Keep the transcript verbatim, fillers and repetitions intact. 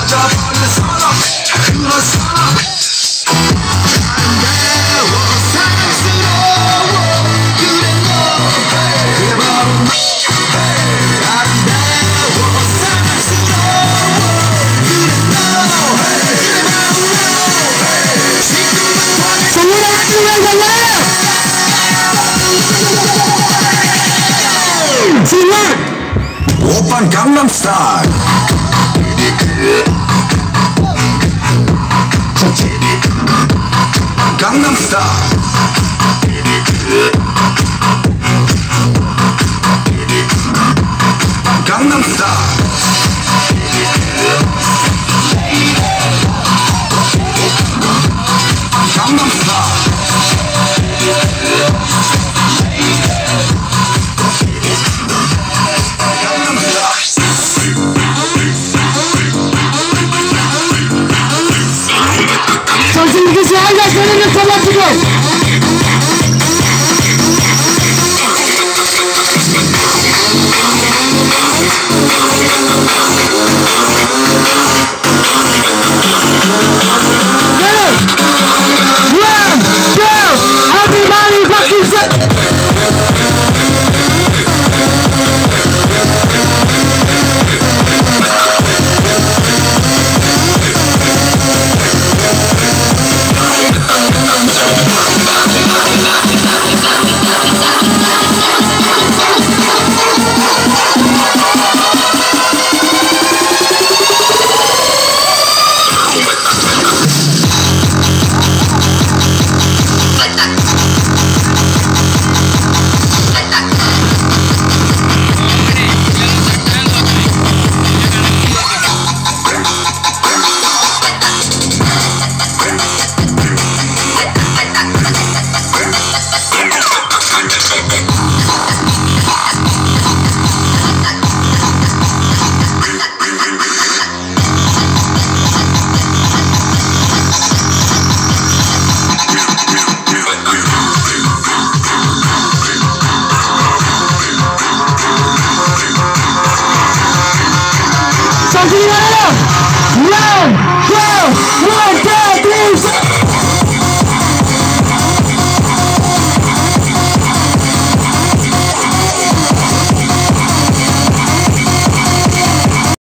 빠져버린 선업 그런 선업 아름다워 사랑스러워 그래 너 그게 바로 너 아름다워 사랑스러워 그래 너 그게 바로 너 지금부터 정말 정말 오빤 강남스타일 강남스타일 강남스타일 정신 이기시 한자 소리를 터가지고